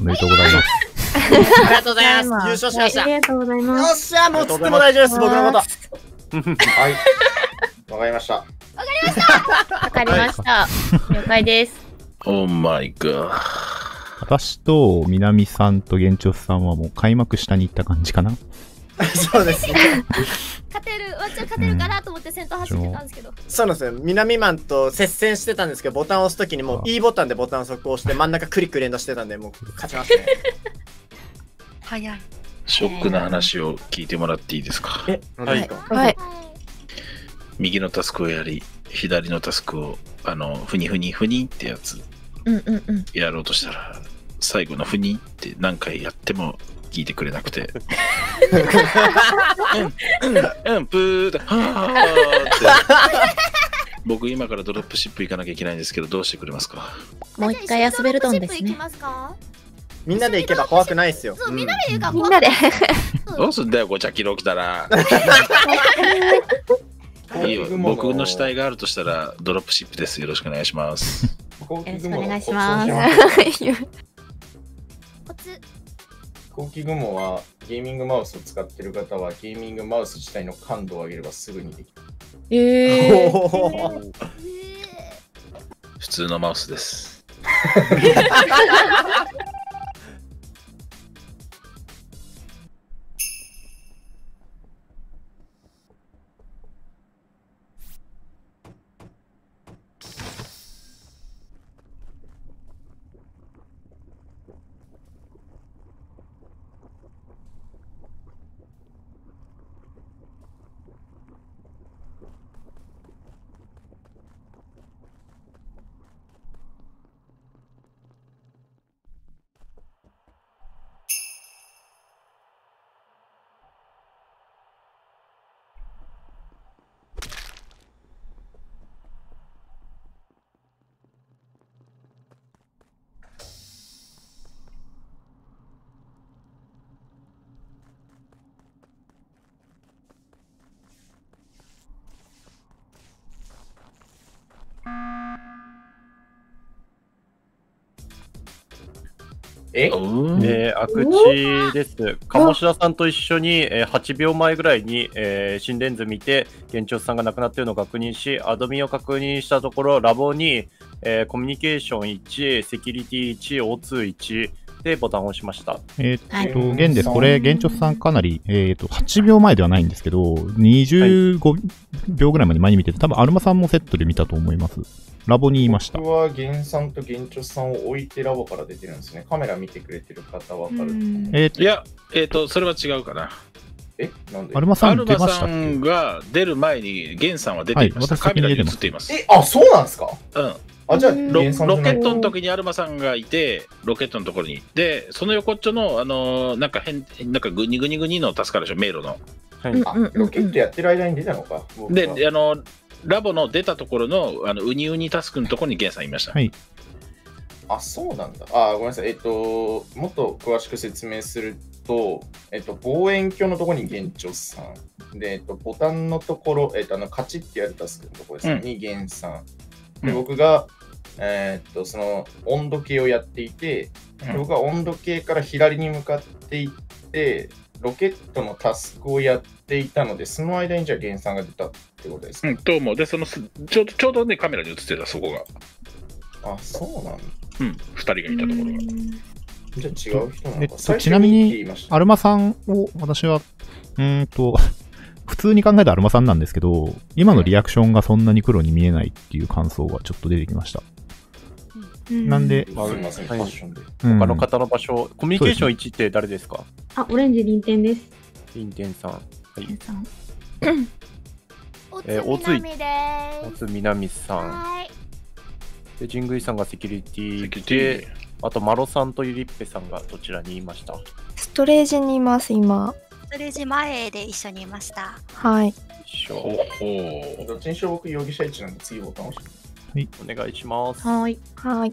おめでとうございます。 ありがとうございます。優勝しました。 ありがとうございよます。 っしゃ、もうつっても大丈夫です、僕のこと。 はい。わかりました。 わかりました。了解です。 オーマイガー。 私と南さんと玄長さんはもう開幕下に行った感じかな。 そうですね。 勝てる、ワンチャン勝てるかなと思って先頭走ってたんですけど。 そうなんですよ。南マンと接戦してたんですけど、ボタンを押すときにもう E ボタンでボタンを速攻して真ん中クリック連打してたんで、もう勝ちましたね。 早い。 ショックな話を聞いてもらっていいですか。 何ですか？ はい。 右のタスクをやり、左のタスクをふにふにふにってやつやろうとしたら、最後のふにって何回やっても聞いてくれなくて、プーだ、はーって。僕今からドロップシップ行かなきゃいけないんですけど、どうしてくれますか？ もう一回遊べるドンですね。 みんなで行けば怖くないですよ。 そう、みんなで行くからみんなで。 どうすんだよ、5着キロ来たら。いいよ、僕の死体があるとしたらドロップシップです。よろしくお願いします。 よろしくお願いします。 飛行機雲はゲーミングマウスを使ってる方はゲーミングマウス自体の感度を上げればすぐにできる。 普通のマウスです。 阿久地です。鴨志田さんと一緒に8秒前ぐらいに心電図見て、玄長さんが亡くなっているのを確認し、アドミンを確認したところ、ラボにコミュニケーション1、セキュリティ1、O2 1でボタンを押しました。 玄です。これ、玄長さんかなり、8秒前ではないんですけど、25秒ぐらいまで前に見てて、多分アルマさんもセットで見たと思います。ラボにいました。 僕は玄さんと玄長さんを置いてラボから出てるんですね。カメラ見てくれてる方は分かると思う。 いや、それは違うかな。 なんでアルマさん出ましたっけ？ アルマさんが出る前に玄さんは出ていました。カメラに映っています。 あ、そうなんですか？ うん。 あ、じゃあロケットの時にアルマさんがいて、ロケットのところに。で、その横っちょの、なんかグニグニグニのタスクあるでしょ、迷路の。 ロケットやってる間に出たのか。 で、ラボの出たところの、ウニウニタスクのところにゲンさんいました。 はい。 あ、そうなんだ。あ、ごめんなさい。もっと詳しく説明すると、望遠鏡のところに玄長さん。で、ボタンのところ、カチッってやるタスクのところですね、に玄さん。で、僕が、その温度計をやっていて、僕は温度計から左に向かっていって、ロケットのタスクをやっていたので、その間にじゃあ玄さんが出たってことですか？ と思う。で、ちょうどね、カメラに映ってた、そこが。 あ、そうなんだ。 2人がいたところが。 じゃあ違う人なのか。 ちなみに、アルマさんを私は、普通に考えたアルマさんなんですけど、今のリアクションがそんなに黒に見えないっていう感想がちょっと出てきました。なんで、 すみません、ファッションで。 他の方の場所、コミュニケーション1って誰ですか？ あ、オレンジ臨天です。 臨天さん。はい。 おつみなみでおつみなみさん。 はい。 で、神宮さんがセキュリティで、あとマロさんとゆりっぺさんがどちらにいました？ ストレージにいます、今。 ストレージ前で一緒にいました。 はい。 どっちにしろ僕容疑者1なんで次ボタン押して。 はい、お願いします。 はい。はい。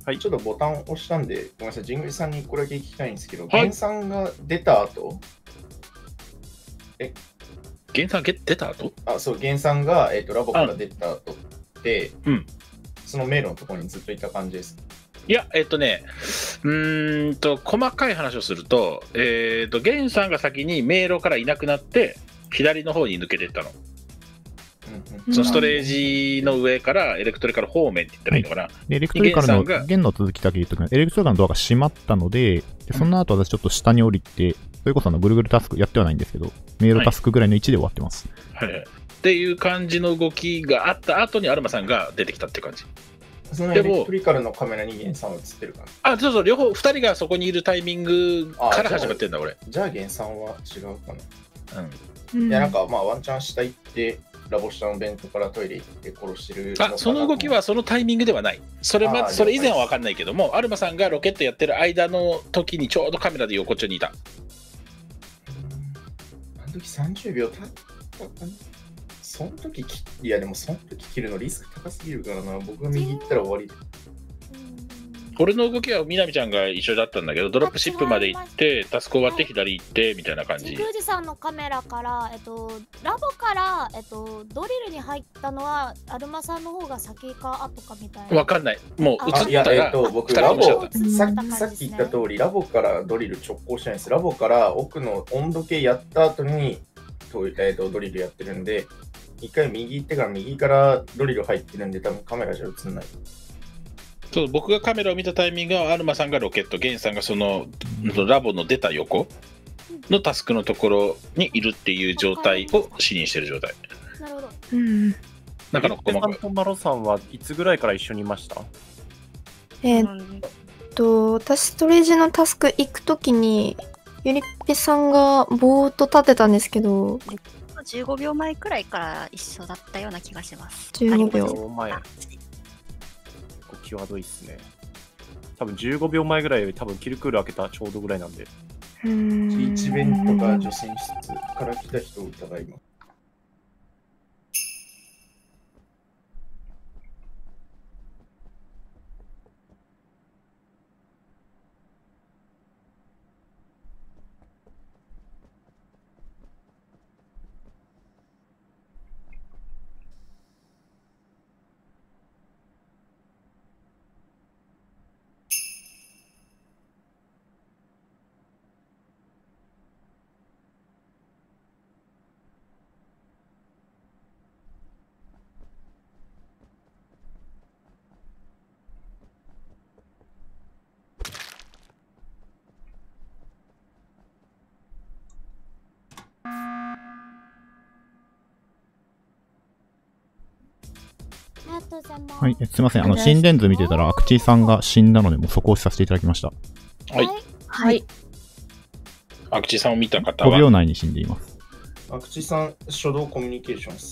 はい、 ちょっとボタンを押したんで、ごめんなさい、神宮さんにこれだけ聞きたいんですけど、源さんが出た後、 源さん出た後？ そう、源さんが、ラボから出た後って、その迷路のところにずっといた感じですか？ いや、細かい話をすると、源さんが先に迷路からいなくなって、左の方に抜けていったの。そのストレージの上からエレクトリカル方面って言ったらいいのかな。はい、 エレクトリカルの弦の続きだけ言うと、エレクトリカルのドアが閉まったので、その後私ちょっと下に降りて、それこそぐるぐるタスクやってはないんですけど、迷路タスクぐらいの位置で終わってます。 はいはい、っていう感じの動きがあった後にアルマさんが出てきたって感じ。 そのエレクトリカルのカメラに源さんは映ってるかな。 そうそう、両方2人がそこにいるタイミングから始まってんだ、俺。 じゃあ源さんは違うかな。いや、なんかワンチャン下行って、ラボ下のベントからトイレ行って殺してる。 その動きはそのタイミングではない。それ以前は分かんないけども、アルマさんがロケットやってる間の時にちょうどカメラで横っちょにいた。 あの時30秒経ったかな。その時いやでもその時切るのリスク高すぎるからな。僕が右行ったら終わり。 俺の動きはみなみちゃんが一緒だったんだけど、ドロップシップまで行ってタスク終わって左行ってみたいな感じ。 神宮寺さんのカメラから、ラボから、ドリルに入ったのはアルマさんの方が先か後かみたいな。 わかんない。もう映ったら僕ラボさっき言った通りラボからドリル直行してないです。ラボから奥の温度計やった後にドリルやってるんで、一回右行ってから右からドリル入ってるんで多分カメラじゃ映んない。 そう僕がカメラを見たタイミングはアルマさんがロケット、ゲンさんがそのラボの出た横のタスクのところにいるっていう状態を視認してる状態。 なるほど。 中の細かい。 マロさんはいつぐらいから一緒にいました？ 私ストレージのタスク行くときにゆりっぺさんがぼーっと立ってたんですけど、 15秒前くらいから一緒だったような気がします。 15秒前。際どいっすね。多分15秒前ぐらいより多分キルクール開けたちょうどぐらいなんで。 G1 ベントか女性室から来た人を疑います。 はい、すいません。心電図見てたら、アクチーさんが死んだので、もうそこをさせていただきました。 はい。 はい。 アクチーさんを見た方は 5秒内に死んでいます。 アクチーさん、初動コミュニケーションです。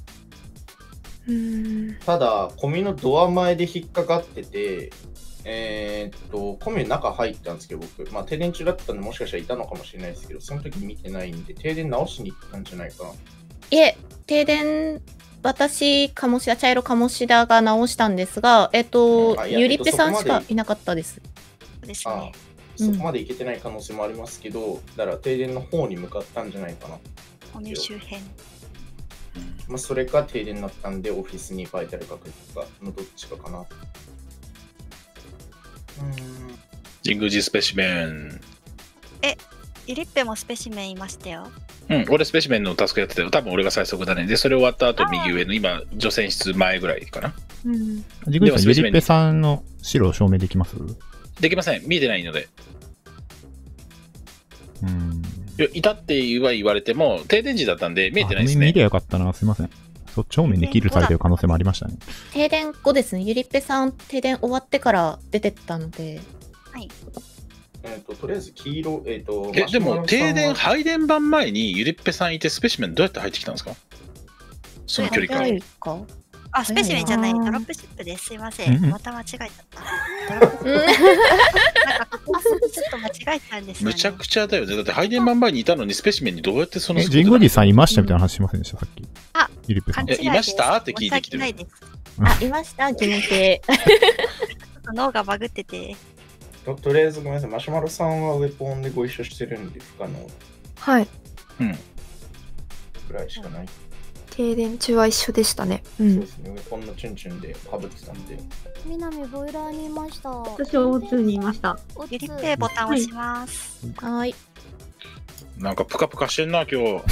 ただ、コミのドア前で引っかかってて、コミの中入ったんですけど、僕、停電中だったんで、もしかしたらいたのかもしれないですけど、その時見てないんで、停電直しに行ったんじゃないかな。 いえ、停電、私、茶色鴨志田が直したんですが、ゆりっぺさんしかいなかったです。 そこまで行けてない可能性もありますけど、だから停電の方に向かったんじゃないかな。 骨周辺。 それか停電になったんで、オフィスにバイタル確認かのどっちかかな。 神宮寺スペシメン。 ゆりっぺもスペシメンいましたよ。 俺スペシメンのタスクやってたよ。多分俺が最速だね。で、それ終わった後、右上の今、除染室前ぐらいかな。 神宮寺さん、ゆりっぺさんの白を証明できます？ できません。見えてないので。いたって言われても、停電時だったんで見えてないですね。 見りゃよかったな。すいません。そっち方面でキルされてる可能性もありましたね。 停電後ですね。ゆりっぺさん、停電終わってから出てったので。はい。 とりあえず黄色、 でも停電配電盤前にゆりっぺさんいてスペシメンどうやって入ってきたんですか？その距離感。 スペシメンじゃない、ドロップシップです。すいません。また間違えちゃった。ちょっと間違えたんですよね。 むちゃくちゃだよね。だって配電盤前にいたのにスペシメンにどうやってその神宮寺さんいましたみたいな話しませんでした、さっき。ゆりっぺさん。 いましたって聞いてきてる。 いました、疑問系。 と脳がバグってて。 とりあえずごめんなさい、マシュマロさんはウェポンでご一緒してるんで不可能はい。 ぐらいしかない。 停電中は一緒でしたね。 そうですね、ウェポンのチュンチュンで被ってたんで。 南ボイラーにいました。 私は O2 にいました。 ゆりっぺボタン押します。 はい。 なんかプカプカしてんな、今日。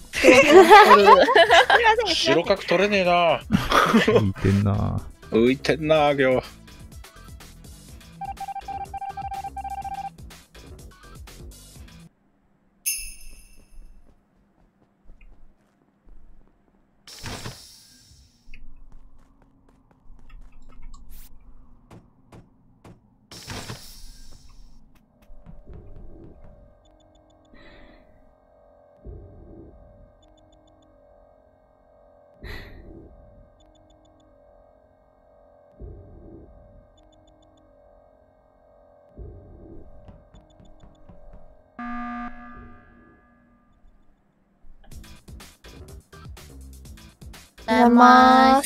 白角取れねえな。 浮いてんな。 浮いてんな、今日。 ございます。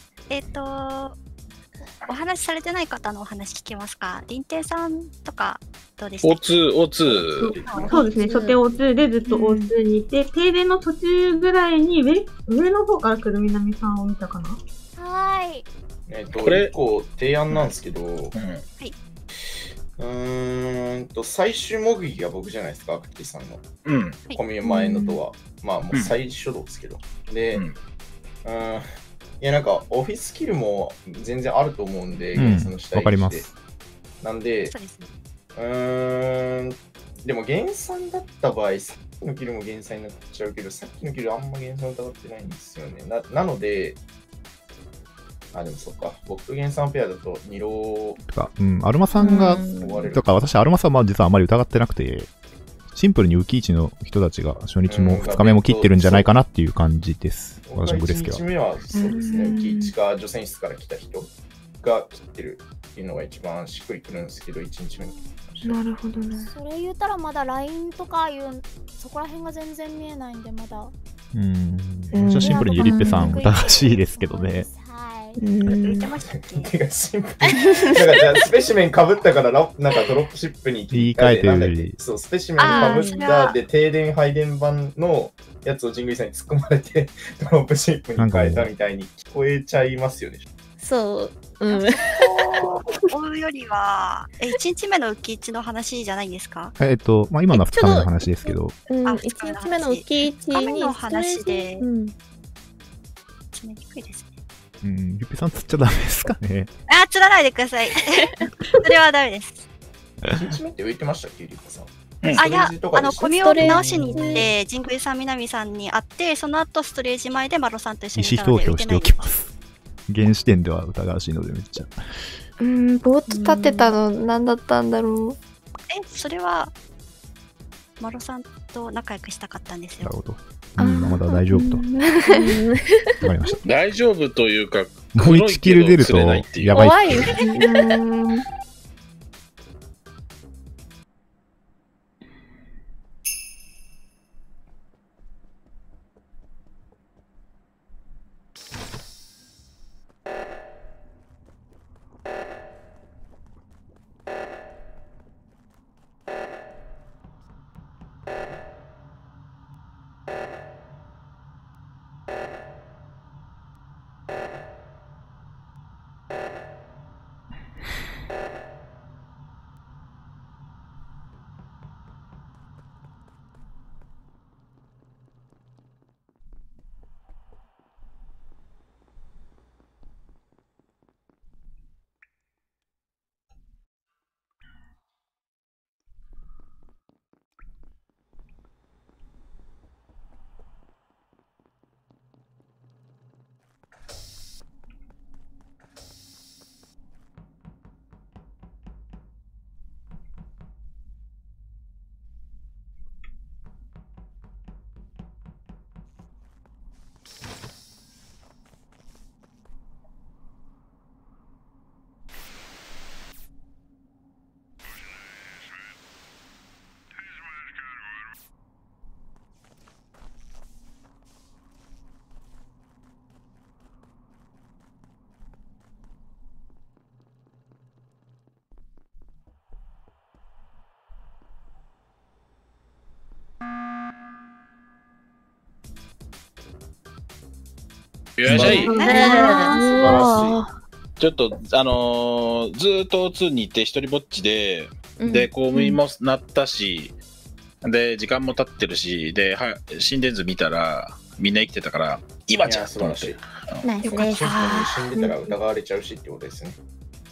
お話しされてない方のお話聞きますか。林亭さんとかどうでした ？O2。そうですね。初手 O2 でずっと O2 にいて、停電の途中ぐらいに上の方から来る南さんを見たかな。 はい。 これ、1個提案なんですけど、はい。最終目撃が僕じゃないですか、アクティさんの。コミュ前のとは。まあ、もう最初度ですけど。で、いや、なんか、オフィススキルも全然あると思うんで、原産の下わかります。 なんで、でも原産だった場合、さっきのキルも原産になっちゃうけど、さっきのキルあんま原産疑ってないんですよね。なので、でもそっか、僕と原産ペアだと2ロー。 とか、アルマさんが、とか、私、アルマさんは実はあまり疑ってなくて、シンプルに浮き位置の人たちが初日も2日目も切ってるんじゃないかなっていう感じです。私のグレスケは。 1日目はそうですね、浮き位置か除染室から来た人が切ってるっていうのが一番しっくりくるんですけど、1日目に。 なるほどね。 それ言ったらまだ LINE とかいうそこら辺が全然見えないんでまだ。 じゃあシンプルにゆりっぺさん疑わしいですけどね。 浮いてましたっけ？ てかシンプルになんかじゃあスペシメンかぶったからなんかドロップシップに言い換えてる。 そうスペシメンかぶったで停電配電版のやつをジングリさんに突っ込まれてドロップシップに変えたみたいに聞こえちゃいますよね。 そう。 追うよりは、1日目の浮き位置の話じゃないんですか？ まあ、今のは2日目の話ですけど。 1日目の浮き位置の話で、詰めにくいですね。 ゆっぺさん釣っちゃダメですかね。 釣らないでください。それはダメです。 1日目って浮いてましたっけ、ゆりっぺさん。 いや、コミを直しに行って、神宮さん、南さんに会って、その後ストレージ前でマロさんと一緒に意思投票しておきます。現時点では疑わしいのでめっちゃ。 ボート立てたの何だったんだろう。 それは、マロさんと仲良くしたかったんですよ。 なるほど。まだ大丈夫と。わかりました。 大丈夫というか、 もう1キル出るとやばい。 怖いですね。 いらっしゃい。 素晴らしい。 ちょっと、ずーっと2に行って一人ぼっちで、で、公務員もなったし、で、時間も経ってるし、で、心電図見たら、みんな生きてたから、今じゃんと思って。 ナイスです。 死んでたら疑われちゃうしってことですね。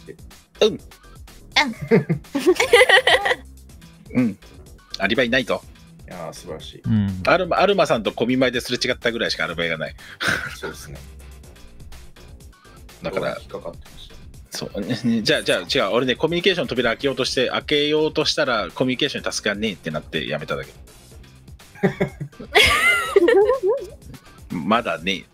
うん。アリバイないと。 いやー、素晴らしい。 アルマさんと小見舞いですれ違ったぐらいしかアリバイがない。 そうですね。 だから、 引っかかってました。 そう。じゃあ違う。俺ね、コミュニケーションの扉開けようとしたら、コミュニケーションに助かんねえってなってやめただけ。まだね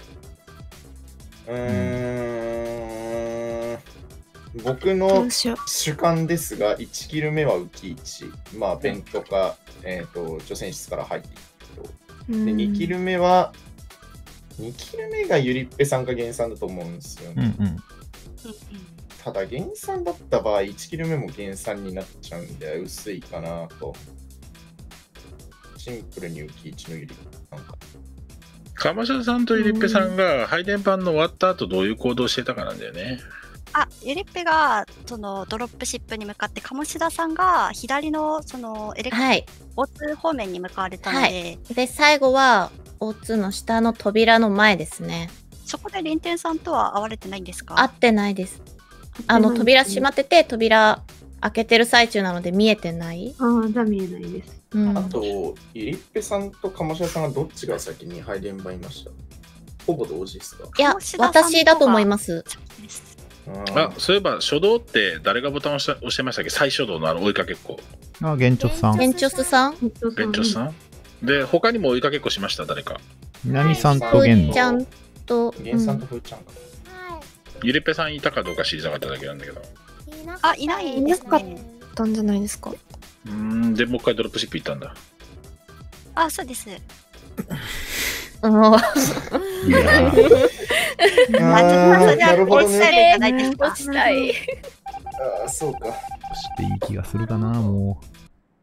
えと。僕の主観ですが、1キル目は浮き1。まあ、ベントか、除染室から入っていくと。で、2キル目は、2キル目がゆりっぺさんかゲンさんだと思うんですよね。ただ、ゲンさんだった場合、1キル目もゲンさんになっちゃうんで、薄いかなと。シンプルに浮き1のゆりっぺさんか。 鎌下さんとゆりっぺさんが配電盤の終わった後どういう行動してたかなんだよね。 ゆりっぺがそのドロップシップに向かって、鴨志田さんが左のそのO2 方面に向かわれたので、 で最後は O2 の下の扉の前ですね。 そこで林天さんとは会われてないんですか？ 会ってないです。扉閉まってて、扉開けてる最中なので見えてない。 じゃあ見えないです。 あと、ゆりっぺさんと鴨下さんはどっちが先に配電盤いました？ほぼ同時ですか？ いや、私だと思います。 そういえば初動って誰がボタンを押してましたっけ？再初動の追いかけっこ。 ゲンチョスさん。 ゲンチョスさんで、他にも追いかけっこしました、誰か。 南さんとゲンちゃんとゲンさんとフーちゃんか。 ゆりっぺさんいたかどうか知りたかっただけなんだけど。 いないなかったんじゃないですか。 で、もう一回ドロップシップ行ったんだ。 そうです。 なるほどね。 したい。 そうか。 していい気がするかな、もう。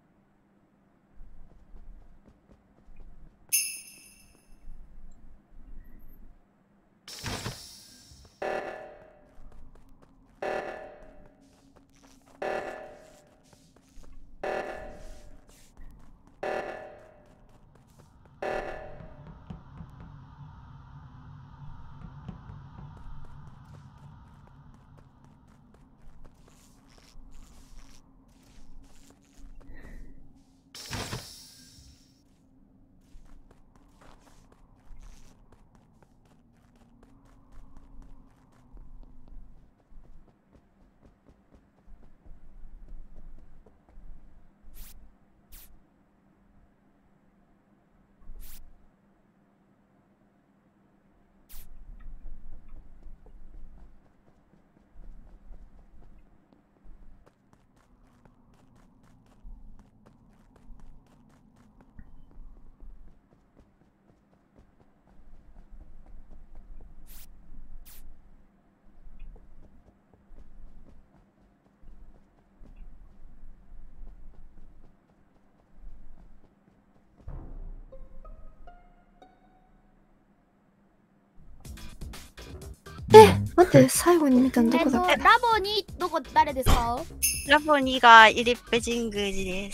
待って、最後に見たのどこだっけ？ ラボに誰ですか？ ラボ2がゆりっぺ神宮寺です。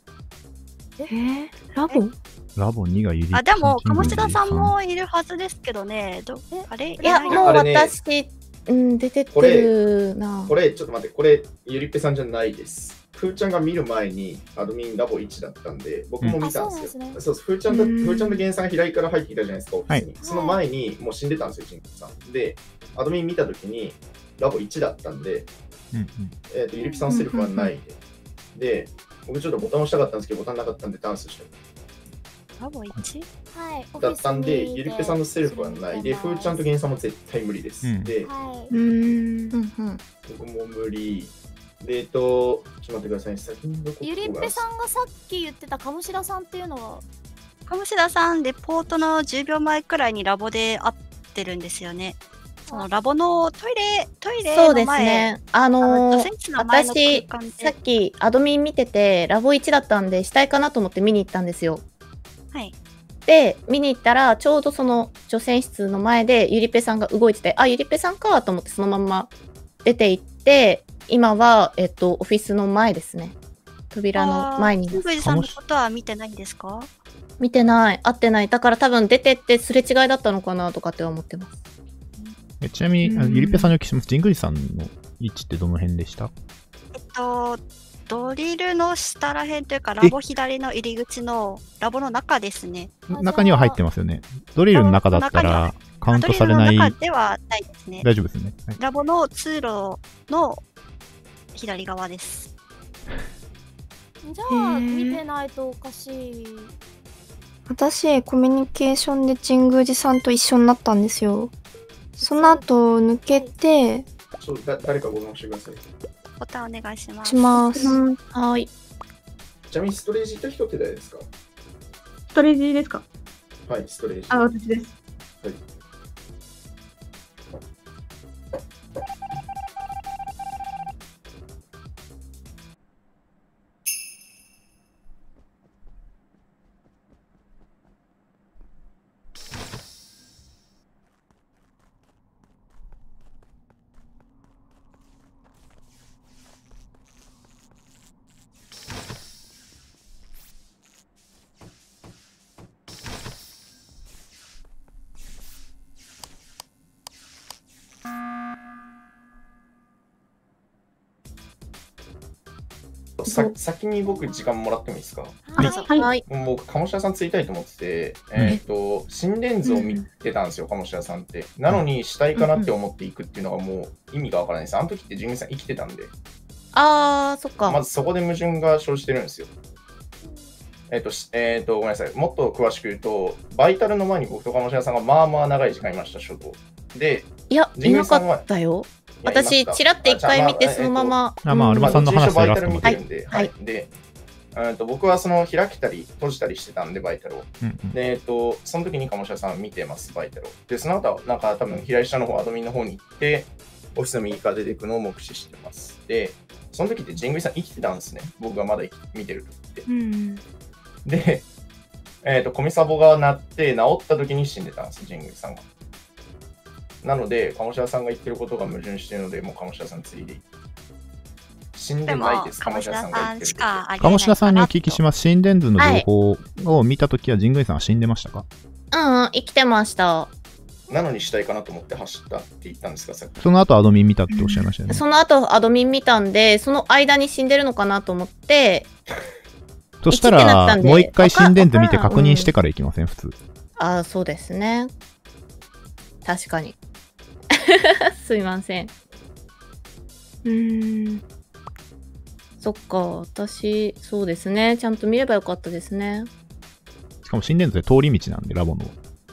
ラボ 2がゆりっぺ。 でも鴨志田さんもいるはずですけどね。あれ？ いや、もう私、出てってるな。 これちょっと待って、これゆりっぺさんじゃないです。ふーちゃんが見る前にアドミンラボ1だったんで、僕も見たんですよ。そうです。ふーちゃんとゲンさんが左から入ってきたじゃないですか、オフィスに。その前にもう死んでたんですよ、ジンクさん。で、アドミン見たときにラボ1だったんで、ゆりっぺさんセルフはないで。で、僕ちょっとボタン押したかったんですけど、ボタンなかったんでダンスしてる。 ラボ 1？ はい。 だったんで、ゆりっぺさんのセルフはないで、ふーちゃんとゲンさんも絶対無理です。で、僕も無理。で、ちょっと待ってください。先にゆりっぺさんがさっき言ってた鴨志田さんっていうのは？ 鴨志田さん、レポートの10秒前くらいにラボで会ってるんですよね。そのラボのトイレそうの前。 ですね。私、さっきアドミン見てて、ラボ1だったんで、死体かなと思って見に行ったんですよ。 はい。 で、見に行ったら、ちょうどその女性室の前でゆりぺさんが動いてて、あ、ゆりぺさんかと思ってそのまま出て行って、今は、オフィスの前ですね。扉の前にいます。 藤さんのことは見てないんですか？ 見てない。会ってない。だから多分出てってすれ違いだったのかなとかって思ってます。 ちなみに、ゆりぺさんにお聞きします。神宮寺さんの位置ってどの辺でした？ ドリルの下ら辺というか、ラボ左の入り口のラボの中ですね。 中には入ってますよね。ドリルの中だったらカウントされない。 ドリルの中ではないですね。 大丈夫ですね。はい、 ラボの通路の左側です。 じゃあ、見てないとおかしい。 私、コミュニケーションで神宮寺さんと一緒になったんですよ。その後、抜けて、 誰かご覧してください。 ボタンお願いします。 はい。 ちなみにストレージと人って誰ですか？ ストレージですか？ はい、ストレージ。 あ、私です。 はい。先に僕時間もらってもいいですか？ はい。 僕、鴨志田さんついたいと思ってて、心電図を見てたんですよ、鴨志田さんって。なのに死体かなって思っていくっていうのがもう意味がわからないです。あの時って神宮さん生きてたんで。 あー、そっか。 まずそこで矛盾が生じてるんですよ。ごめんなさい。もっと詳しく言うと、バイタルの前に僕と鴨志田さんがまあまあ長い時間いました、初頭。で、 いや、いなかったよ。私、ちらって一回見て、そのまま。 アルマさんの話バイタル見てるんで、はい。で、僕はその開けたり閉じたりしてたんで、バイタルを。で、その時に鴨志田さん見てます、バイタルを。で、その後、なんか多分左下の方、アドミンの方に行って、オフィスの右から出ていくのを目視してます。で、その時って神宮さん生きてたんですね。僕がまだ見てる時って。で、コミサボが鳴って治った時に死んでたんです、神宮さんが。なので、鴨志田さんが言ってることが矛盾しているので、もう鴨志田さんついでいい。死んでないです、鴨志田さんが言ってること。 鴨志田さんにお聞きします。心電図の情報を見たときは、神宮さんは死んでましたか？ 生きてました。 なのに死体かなと思って走ったって言ったんですか、さっき。 その後アドミン見たっておっしゃいましたよね。 その後アドミン見たんで、その間に死んでるのかなと思って、 そしたら、もう一回心電図見て確認してから行きません、普通。 ああ、そうですね。確かに。すいません。そっか、私、そうですね。ちゃんと見ればよかったですね。 しかも心電図で通り道なんで、ラボの。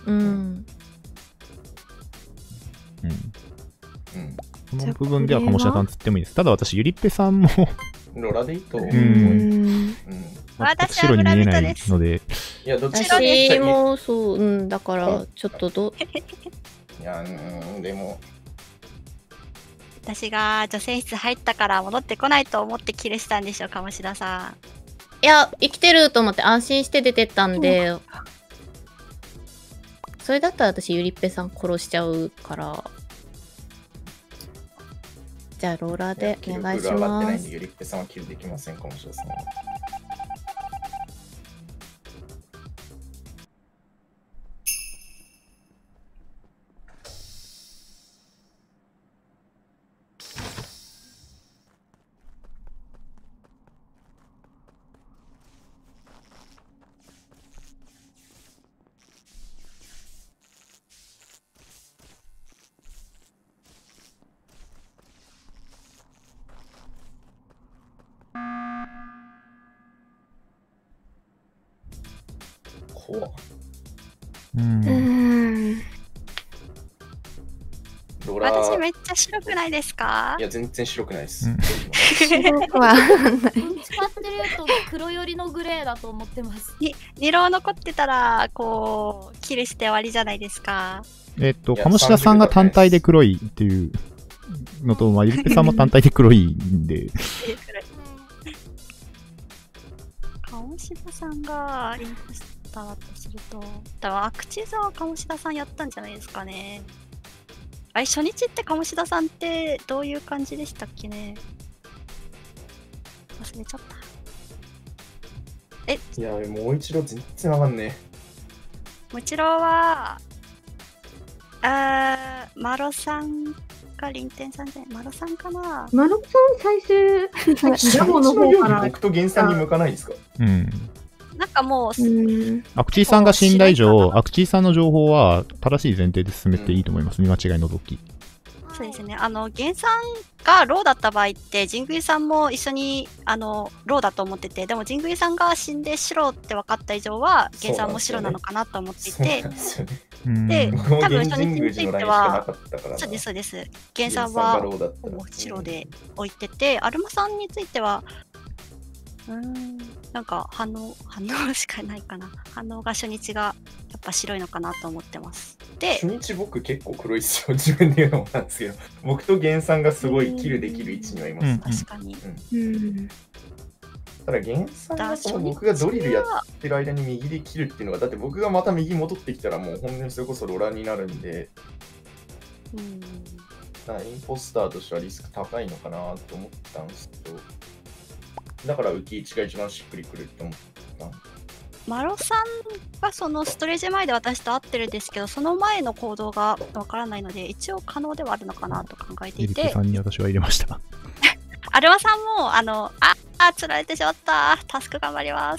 この部分では鴨志田さんつってもいいです。ただ私、ゆりっぺさんもロラでいいと思う。 私白に見えないので。 いや、どっち私もそう、だから、ちょっといや、でも。 私が女性室入ったから戻ってこないと思ってキルしたんでしょ、鴨志田さん。 いや、生きてると思って安心して出てったんで、それだったら私、ゆりっぺさん殺しちゃうから。じゃあ、ローラーでお願いします。 ゆりっぺさんはキルできません、鴨志田さんは。怖っ。 私めっちゃ白くないですか？ いや、全然白くないです。 白くはない。 使ってると黒寄りのグレーだと思ってます。 2ロー残ってたら、こう、キルして終わりじゃないですか。 鴨志田さんが単体で黒いっていうのと、ゆりっぺさんも単体で黒いんで。 鴨志田さんがインポスターだとすると、多分アクチーズは鴨志田さんやったんじゃないですかね。あれ、初日って鴨志田さんってどういう感じでしたっけね。忘れちゃった。 いや、もう一度全然わかんねえ。もちろんは、マロさんかリンテンさんじゃない、マロさんかな。 マロさん最終、ラボの方から。 僕と源さんに向かないですか？ うん。 なんかもう、 アクチーさんが死んだ以上、アクチーさんの情報は正しい前提で進めていいと思います。見間違い除き。 そうですね。ゲンさんがローだった場合って、ジングイさんも一緒にローだと思ってて、でもジングイさんが死んで白って分かった以上は、ゲンさんも白なのかなと思っていて、で、多分初日については、そうです、そうです。ゲンさんは白で置いてて、アルマさんについては、なんか反応しかないかな。反応が初日がやっぱ白いのかなと思ってます。で、 初日僕結構黒いっすよ。自分で言うのもなんですけど、僕と源さんがすごいキルできる位置にはいます。 確かに。 ただ源さんが僕がドリルやってる間に右で切るっていうのが、だって僕がまた右戻ってきたらもう本当にそれこそロラになるんで、だからインポスターとしてはリスク高いのかなと思ったんですけど、だから浮き位置が一番しっくりくるって思った。 マロさんがそのストレージ前で私と会ってるんですけど、その前の行動がわからないので、一応可能ではあるのかなと考えていて。 エリさんに私は入れました。 アルマさんも、釣られてしまった。タスク頑張ります。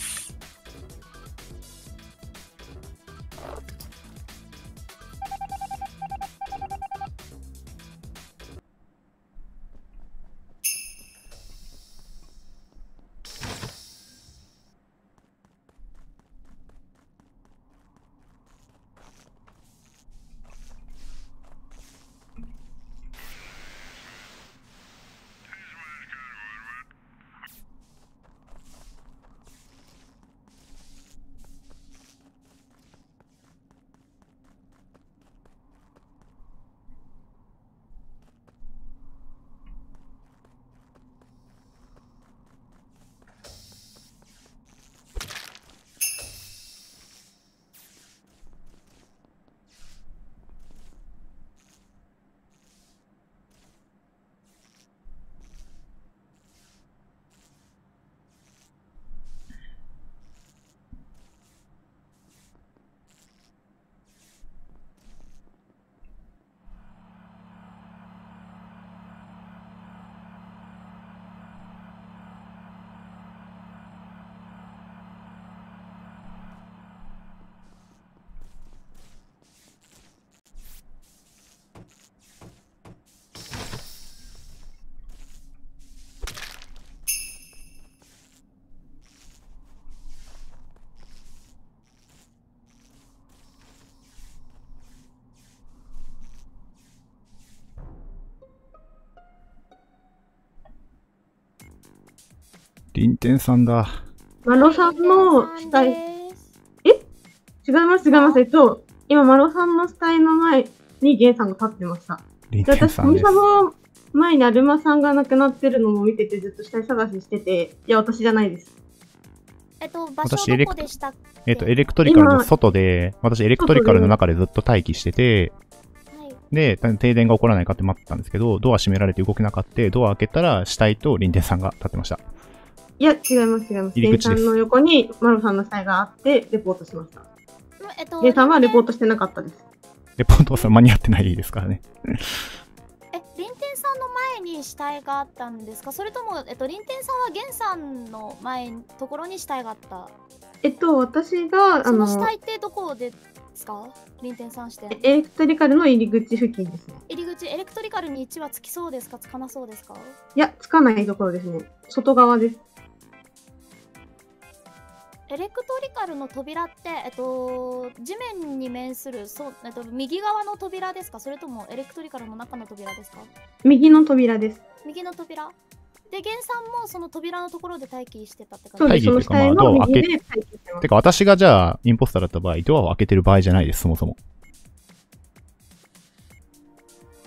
リンテンさんだ。 マロさんの死体、違います。今、マロさんの死体の前にゲンさんが立ってました。 リンテン私、 さんです。 神様の前にアルマさんが亡くなってるのも見ててずっと死体探ししてて、いや、私じゃないです。 場所どこでしたっけ？ エレクトリカルの外で、私エレクトリカルの中でずっと待機してて、で、停電が起こらないかって待ってたんですけど、ドア閉められて動けなかった。ドア開けたら死体とリンテンさんが立ってました。 いや、違います。ゲンさんの横にマロさんの死体があって、レポートしました。ゲンさんはレポートしてなかったです。 レポートは間に合ってないですからね。 リンテンさんの前に死体があったんですか？それとも、リンテンさんはゲンさんのところに死体があった？ 私が、 その死体ってどこですか？リンテンさんして。 エレクトリカルの入り口付近ですね。 入り口、エレクトリカルに1はつきそうですか？つかなそうですか？ いや、つかないところですね。外側です。 エレクトリカルの扉って、地面に面する、右側の扉ですか？それともエレクトリカルの中の扉ですか？ 右の扉です。 右の扉で、ゲンさんもその扉のところで待機してたって感じですか？待機っていうか、ドアを開けてか、私がじゃあ、インポスターだった場合、ドアを開けてる場合じゃないです、そもそも。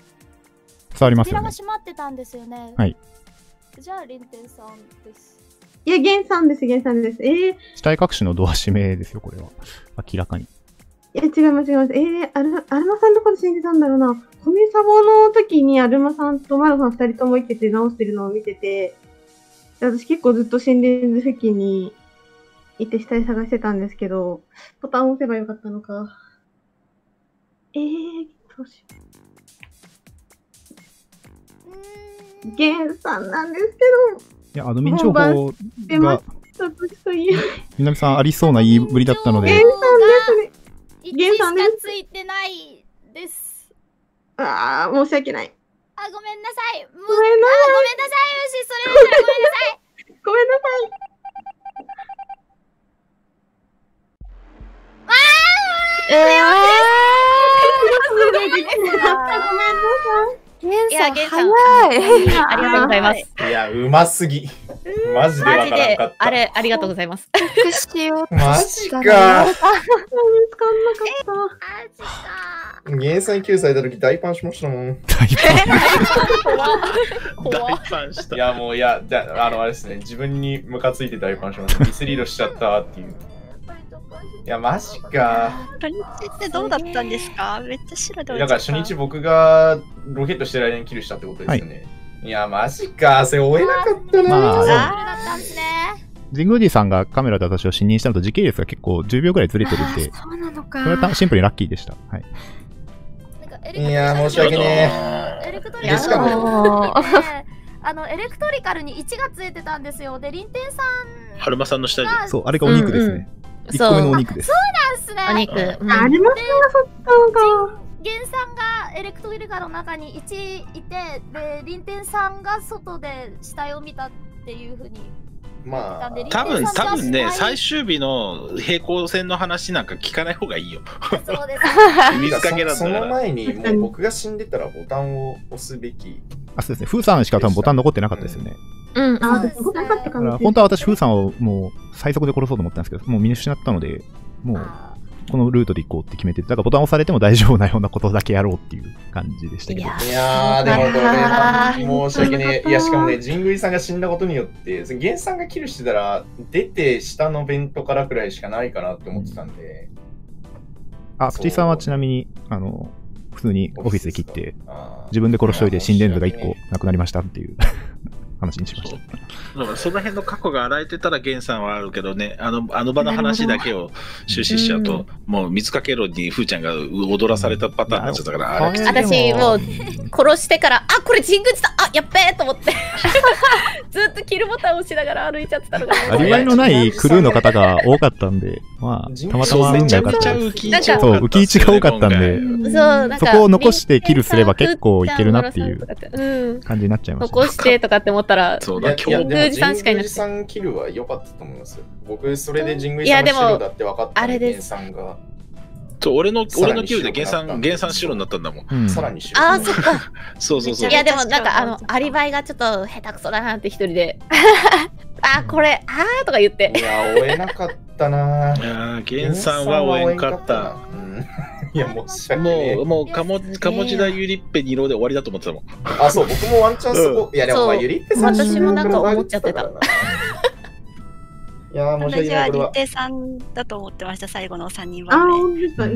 伝わりますよね。 扉が閉まってたんですよね。 はい。 じゃあ、リンテンさんです。 いや、源さんです。 死体隠しのドア閉めですよ、これは。明らかに。 いや、違います。アルマさんどこで死んでたんだろうな。コミサボの時にアルマさんとマロさん2人とも生きてて直してるのを見てて、私結構ずっと心電図付近にいて死体探してたんですけど、ボタンを押せばよかったのか。どうしよう。ゲンさんなんですけど。 いや、アドミン情報が、みなみさんありそうな言いぶりだったので。 ゲンさんですね。 1しかついてないです。 ああ、申し訳ない。 あ、ごめんなさい。 ごめんなさい。 牛、それだったらごめんなさい。 ごめんなさい。 ごめんなさい。ゲンさん、早い。ありがとうございます。 いや、うますぎ。マジでわからんかった。 ありがとうございます。 マジか。見つかんなかった。ゲンさん9歳だ時大パンしましたもん。 大パンした。 いや、もう、あれですね。自分にムカついて大パンしました。ミスリードしちゃったっていう。いや、マジか。 初日ってどうだったんですか？めっちゃ白で。 だから初日僕がロケットしてる間にキルしたってことですよね。いや、マジか。それ追えなかったな。 神宮寺さんがカメラで私を信任したのと時系列が結構10秒ぐらいずれてるんで、 そうなのか。 これはシンプルにラッキーでした。はい。 いや、申し訳ねえ。エレクトリカルエレクトリカルに1がついてたんですよ。で、リンテンさん。 春馬さんの下に。 そう、あれがお肉ですね。1個目のお肉です。 そうなんすね。 お肉。 ありますがそったのか。 ゲンさんがエレクトリカルの中に1いて、で、リンテンさんが外で死体を見たっていうふうに。 まあ、 多分ね、最終日の平行線の話なんか聞かない方がいいよ。 そうです。 水かけだったその前に、もう僕が死んでたらボタンを押すべき。 あ、そうですね。フーさんしか多分ボタン残ってなかったですよね。 ボタンなかったから。 本当は私、フーさんをもう最速で殺そうと思ったんですけど、もう見失ったので、もうこのルートで行こうって決めて、だからボタン押されても大丈夫なようなことだけやろうっていう感じでしたけど。 いやー、でもこれ、申し訳ねえ。いや、しかもね、神宮寺さんが死んだことによって、ゲンさんがキルしてたら、出て下のベントからくらいしかないかなって思ってたんで。 あ、藤井さんはちなみに、普通にオフィスで切って、自分で殺しといて心電図が1個なくなりましたっていう話にしました。 だからその辺の過去が洗えてたらゲンさんはあるけどね、あの場の話だけを終始しちゃうと、もう水かけろにふーちゃんが踊らされたパターンになっちゃったから、あれ私もう殺してから、あ、これ神宮寺だ、あ、やっべえと思ってずっとキルボタンを押しながら歩いちゃってたのがアリバイのないクルーの方が多かったんで、まあたまたま運が良かったです。そう、浮き位置が多かったんで、そこを残してキルすれば結構いけるなっていう感じになっちゃいました。 残してとかって思ったら、 そうだ、 神宮寺さんしかいなくて。 神宮寺さんキルは良かったと思いますよ。僕、それで神宮寺さんの白だって分かったんで、ゲンさんが。 そう、俺のキルでゲンさん白になったんだもん。 さらに白。 ああ、そっか。 そうそうそう。 いや、でもなんかアリバイがちょっと下手くそだなって一人で。あ、これ、あーとか言って。 いや、追えなかったな。 いや、ゲンさんは追えんかった。 いや、申し訳ない。 もう、鴨志田ゆりっぺ2浪で終わりだと思ってたもん。 あ、そう、僕もワンチャンそこ。いや、でも、ゆりっぺさん私もなんか思っちゃってた。 いや、申し訳ない。 私はリテさんだと思ってました、最後の3人あ、 番本当ですか。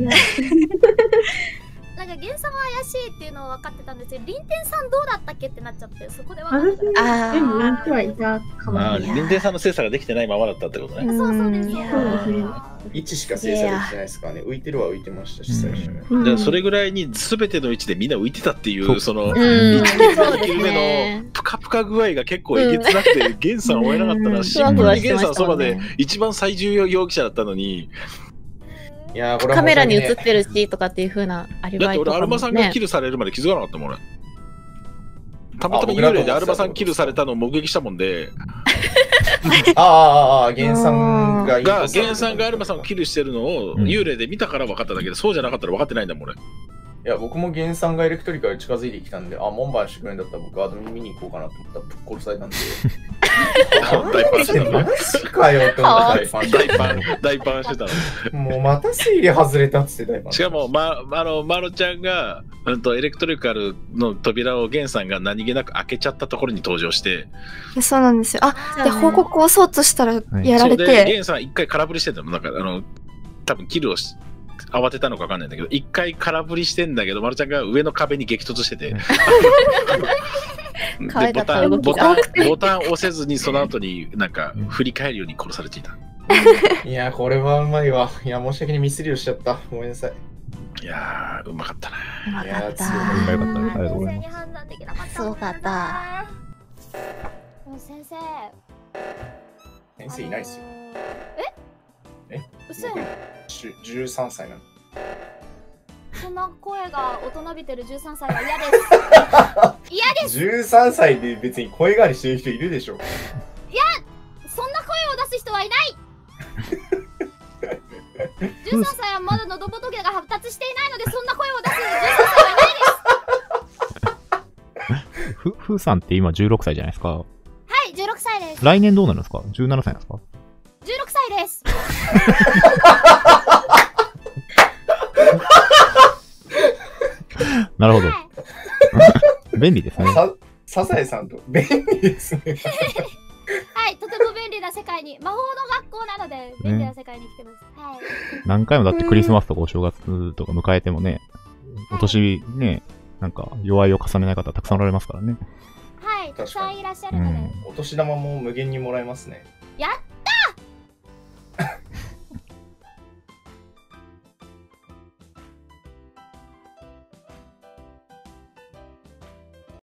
なんかゲンさんは怪しいっていうのは分かってたんですけど、リンテンさんどうだったっけってなっちゃって、そこで分かってた。 私、でもなんてはいたかも。 ああ、リンテンさんの精査ができてないままだったってことね。 そうです。 位置しか精査できてないですからね。浮いてるは浮いてましたし、最初ね。 それぐらいに全ての位置でみんな浮いてたっていう、その1球目のプカプカ具合が結構えげつなくて、ゲンさん追えなかったら、シンプルにゲンさんそばで一番最重要容疑者だったのに、 いや、これカメラに映ってるしとかっていう風なアリバイとかも、ね。 だって俺、アルマさんがキルされるまで気づかなかったもん、俺。たまたま幽霊でアルマさんキルされたのを目撃したもんで。 ゲンさんがゲンさんがアルマさんをキルしてるのを幽霊で見たから分かっただけで、そうじゃなかったら分かってないんだもん、俺。 いや、僕も原産がエレクトリカル近づいてきたんで、あ、門番してくれるんだったら僕アドミン見に行こうかなと思ったらぶっ殺されたんで。 大パンしてたマジかよって思った大パンしてた。 大パンしてたの。 もうまた推理外れたっつって大パン。 しかも、マロちゃんが、エレクトリカルの扉をゲンさんが何気なく開けちゃったところに登場して。 いやそうなんですよ。あ、で、報告をそうとしたらやられて。 で、ゲンさん一回空振りしてたの。なんか、多分キルを慌てたのか分かんないんだけど、一回空振りしてんだけど、マルちゃんが上の壁に激突してて。でボタン押せずにその後になんか振り返るように殺されていた。 いや、これはうまいわ。いや、申し訳ないミスリをしちゃった。ごめんなさい。 いやー、うまかったな。 うまかった。 うまかった。ありがとうございます。 すごかった。 先生。 先生いないっすよ。え？ 嘘やん。 13歳なの。 そんな声が大人びてる13歳は嫌です。嫌です。 13歳で別に声変わりしてる人いるでしょ。 いや、そんな声を出す人はいない。13歳はまだ喉仏が発達していないので、そんな声を出す13歳はいないです。 ふーさんって今16歳じゃないですか。 はい、16歳です。 来年どうなるんですか？ 17歳なんですか？ 16歳です。 なるほど。便利ですね。 サザエさんと便利ですね。 はい、とても便利な世界に、魔法の学校なので便利な世界に来てます。はい。 何回もだってクリスマスとかお正月とか迎えてもね、お年ね、なんか弱いを重ねない方たくさんおられますからね。 はい、たくさんいらっしゃるので。 お年玉も無限にもらえますね。 やった